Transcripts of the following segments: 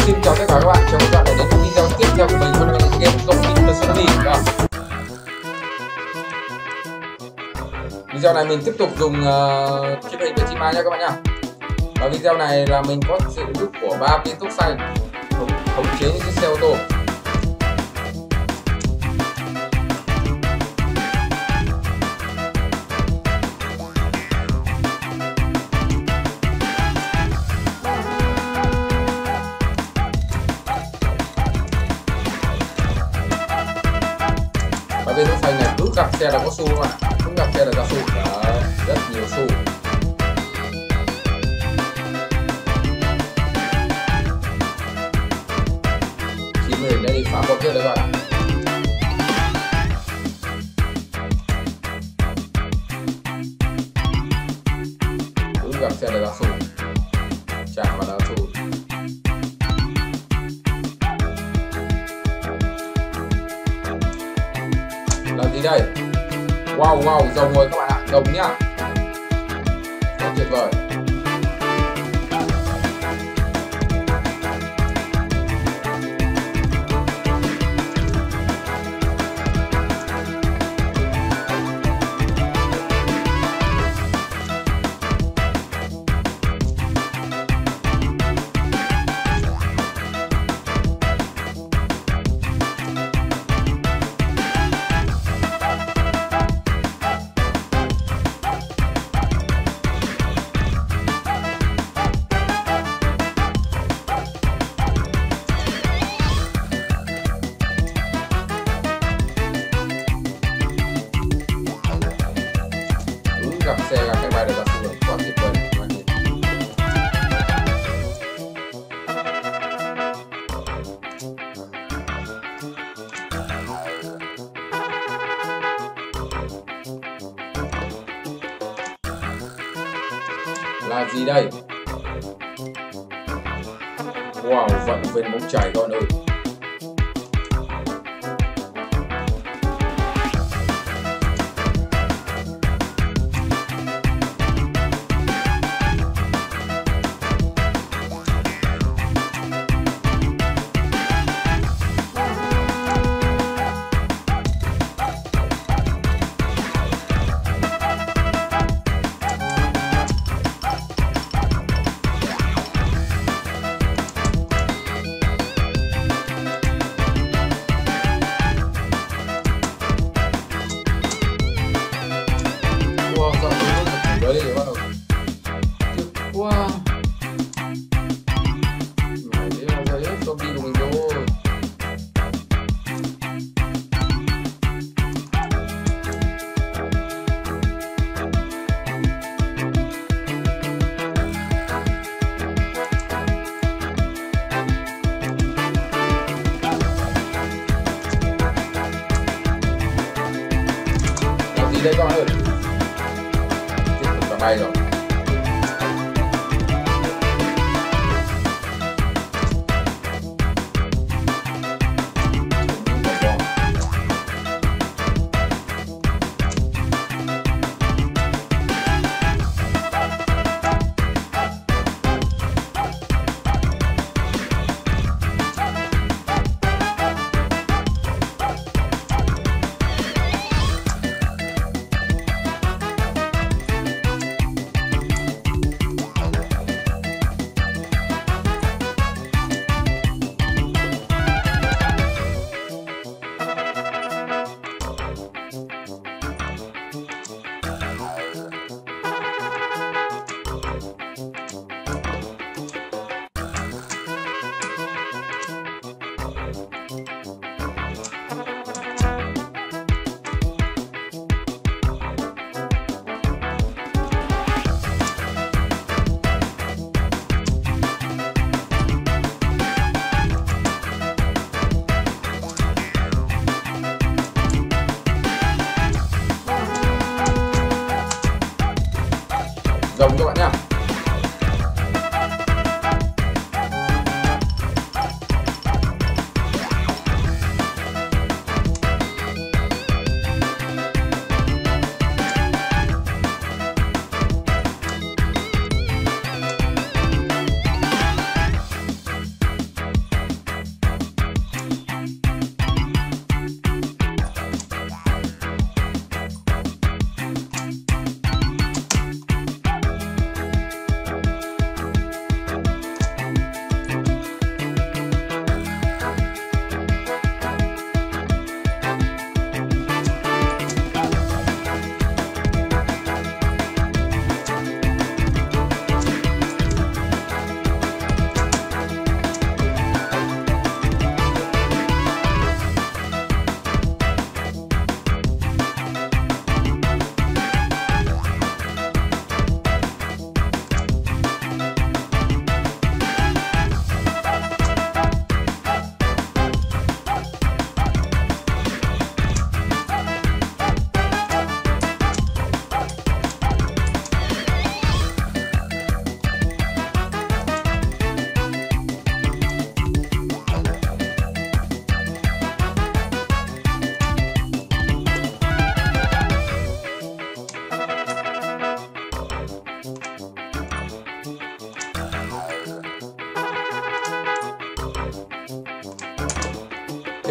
Xin chào tất cả các bạn, chào các bạn đã đến với video tiếp theo của mình. Hôm nay mình game Zombie Personally. Video này mình tiếp tục dùng chip hình của Chima nha các bạn nha. Và video này là mình có sự giúp của 3 viên thuốc xanh khống chế những chiếc xe ô tô. Và viên thuốc xanh này cứ gặp xe là có xu các bạn, cứ gặp xe là ra xu. Đấy, rất nhiều xu. Mình đã đi phá bom trước đấy các bạn. Cứ gặp xe là ra xu, chạm vào là xu. Làm gì đây? Wow wow, rồng rồi các bạn ạ, rồng nhá. Rất tuyệt vời. Gặp xe là cái bài được ra xu, quá tuyệt vời. Là gì đây? Wow, vận về bóng chảy con ơi. Đấy thì bắt đầu tiếc quá. Mày thế là thấy zombie của mình rồi. Làm gì đây các bạn ơi? Bay rồi.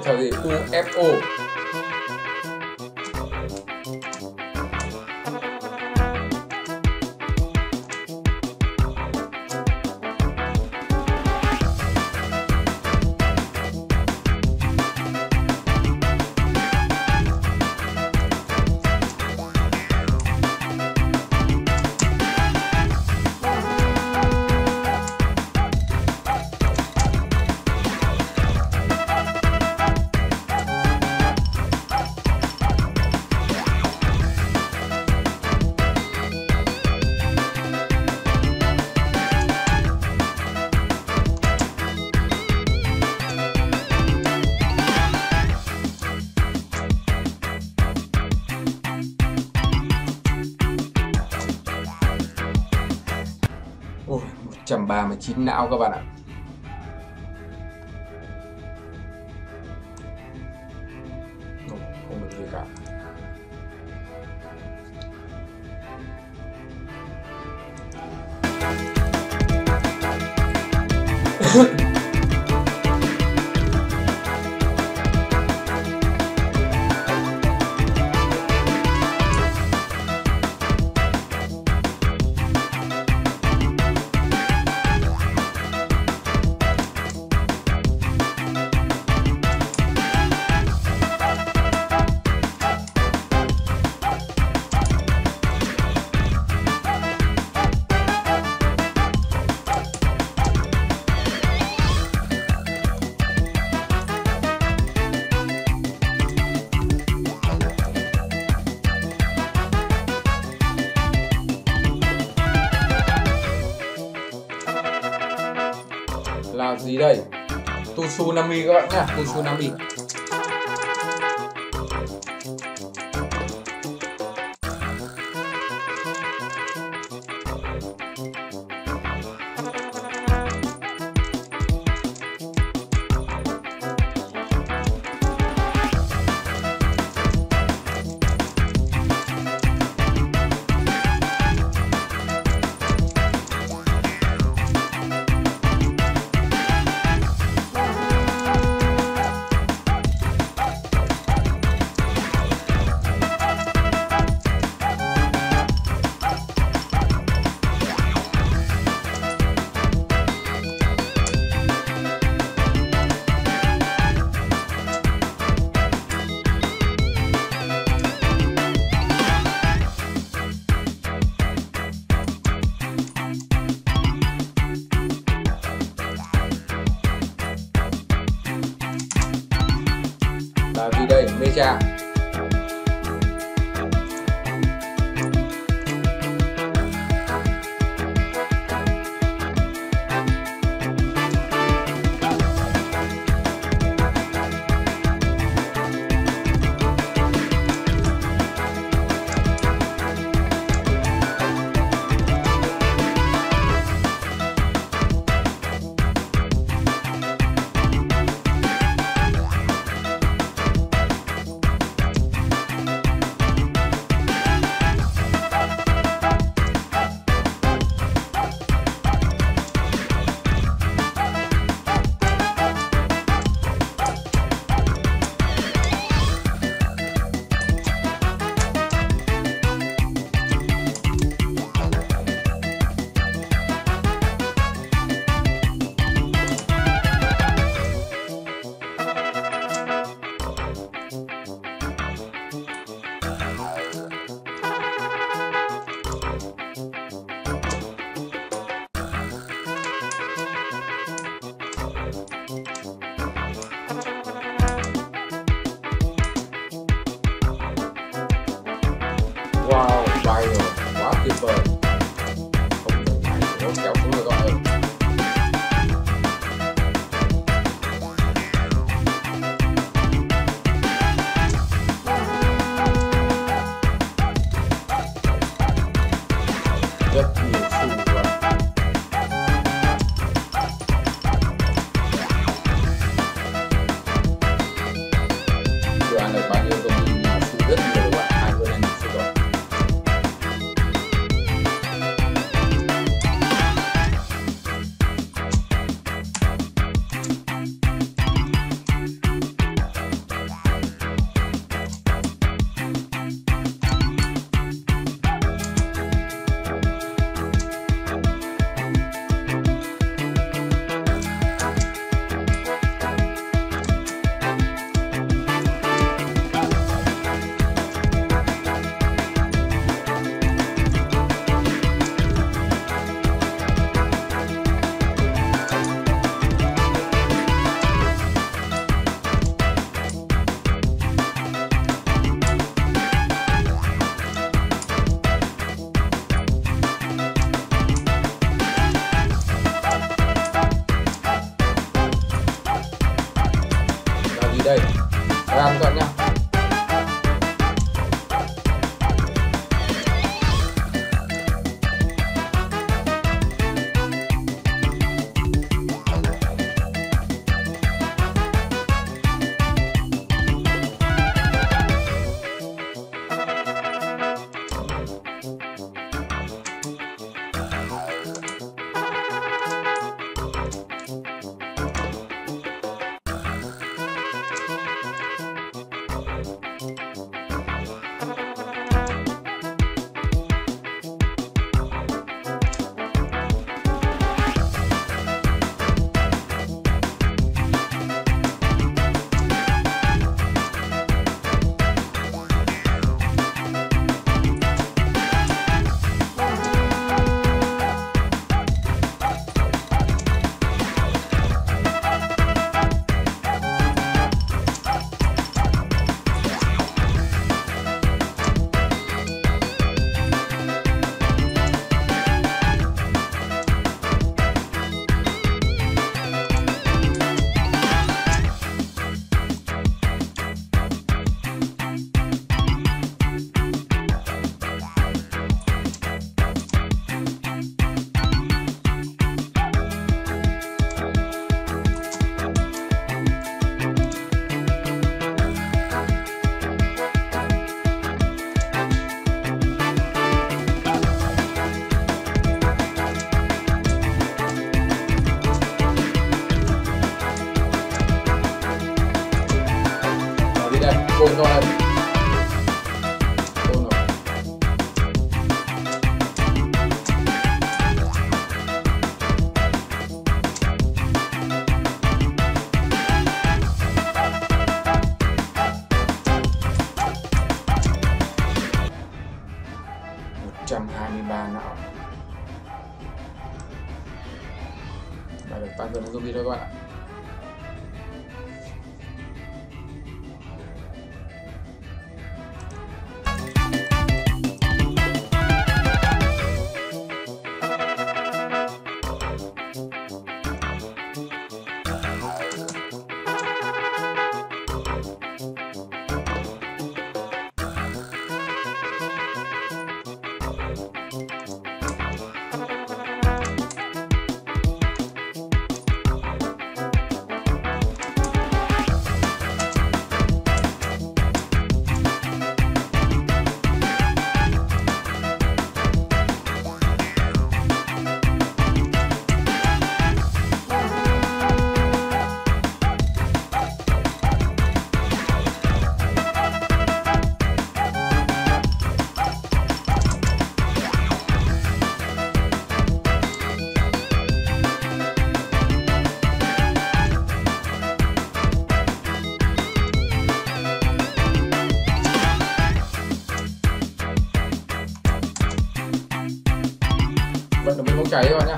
trò gì UFO. Ôi, 139 não các bạn ạ. Không được gì cả. Là gì đây? Tsunami các bạn nhá, Tsunami. Là gì đây? Mecha. Wow, bay rồi, quá tuyệt vời. Không cần nhảy nữa, kéo xuống rồi các bạn ơi. Rất nhiều xu quá. Chưa ăn được bao nhiêu công ty nhưng mà xu rất nhiều các bạn. Hai bữa nay mình xu rồi. đây, ăn các bạn nhá. Côn thôi. Côn rồi. $123 não. Đã được tăng cường zombie thôi các bạn ạ. Vận động viên bóng cháy các bạn nhé.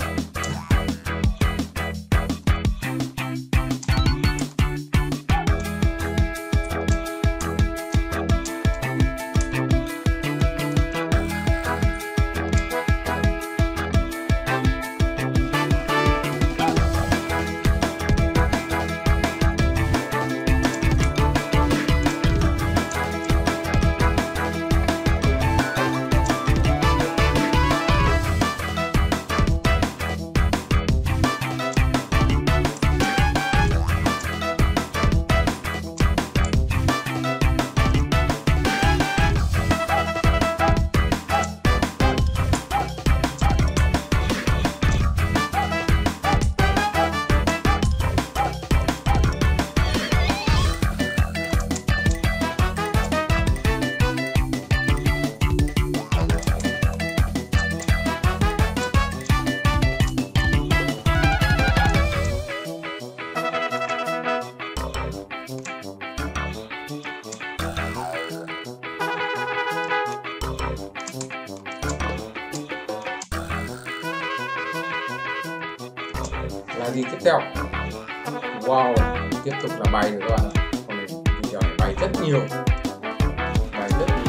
Là gì tiếp theo? Wow, tiếp tục là bay rồi các bạn ạ. Con này video này bay rất nhiều. Bay rất nhiều.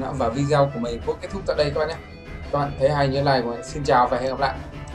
và video của mình cũng kết thúc tại đây các bạn nhé. Các bạn thấy hay nhớ like của mình. Xin chào và hẹn gặp lại.